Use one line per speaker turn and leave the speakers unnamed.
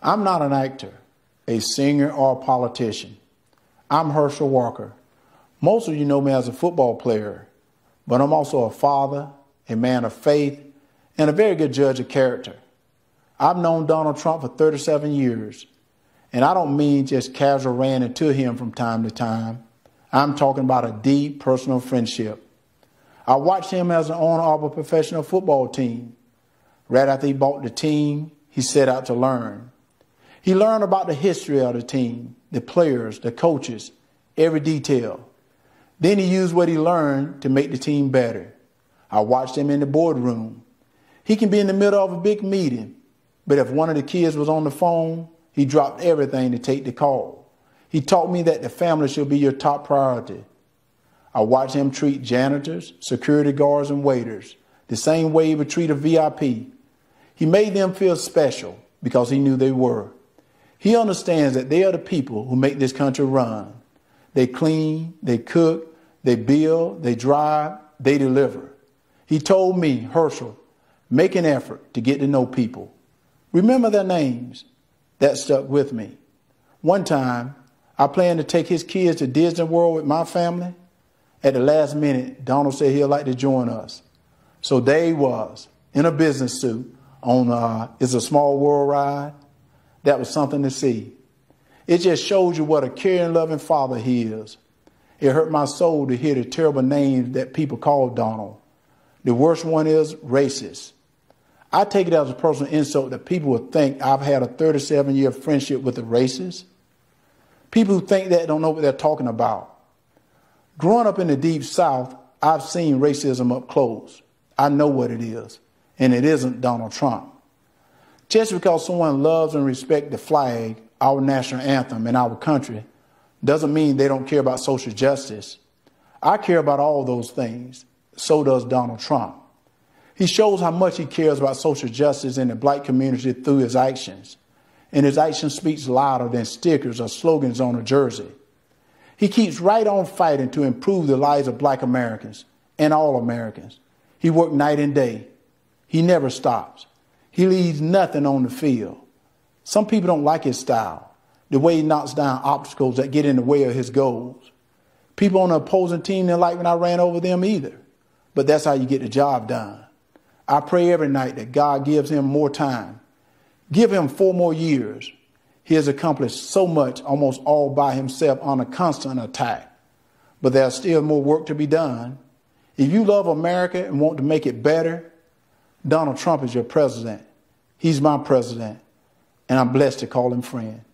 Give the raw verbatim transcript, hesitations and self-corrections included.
I'm not an actor, a singer, or a politician. I'm Herschel Walker. Most of you know me as a football player, but I'm also a father, a man of faith, and a very good judge of character. I've known Donald Trump for thirty-seven years, and I don't mean just casual ran into him from time to time. I'm talking about a deep personal friendship. I watched him as an owner of a professional football team. Right after he bought the team, he set out to learn. He learned about the history of the team, the players, the coaches, every detail. Then he used what he learned to make the team better. I watched him in the boardroom. He can be in the middle of a big meeting, but if one of the kids was on the phone, he dropped everything to take the call. He taught me that the family should be your top priority. I watched him treat janitors, security guards, and waiters the same way he would treat a V I P. He made them feel special because he knew they were. He understands that they are the people who make this country run. They clean, they cook, they build, they drive, they deliver. He told me, Herschel, make an effort to get to know people. Remember their names. That stuck with me. One time, I planned to take his kids to Disney World with my family. At the last minute, Donald said he'd like to join us. So there he was, in a business suit, on uh, It's a Small World ride. That was something to see. It just shows you what a caring, loving father he is. It hurt my soul to hear the terrible names that people call Donald. The worst one is racist. I take it as a personal insult that people would think I've had a thirty-seven year friendship with a racist. People who think that don't know what they're talking about. Growing up in the Deep South, I've seen racism up close. I know what it is, and it isn't Donald Trump. Just because someone loves and respects the flag, our national anthem, and our country, doesn't mean they don't care about social justice. I care about all those things. So does Donald Trump. He shows how much he cares about social justice in the black community through his actions. And his action speaks louder than stickers or slogans on a jersey. He keeps right on fighting to improve the lives of black Americans and all Americans. He works night and day. He never stops. He leaves nothing on the field. Some people don't like his style, the way he knocks down obstacles that get in the way of his goals. People on the opposing team didn't like when I ran over them either. But that's how you get the job done. I pray every night that God gives him more time. Give him four more years. He has accomplished so much almost all by himself on a constant attack. But there's still more work to be done. If you love America and want to make it better, Donald Trump is your president. He's my president, and I'm blessed to call him friend.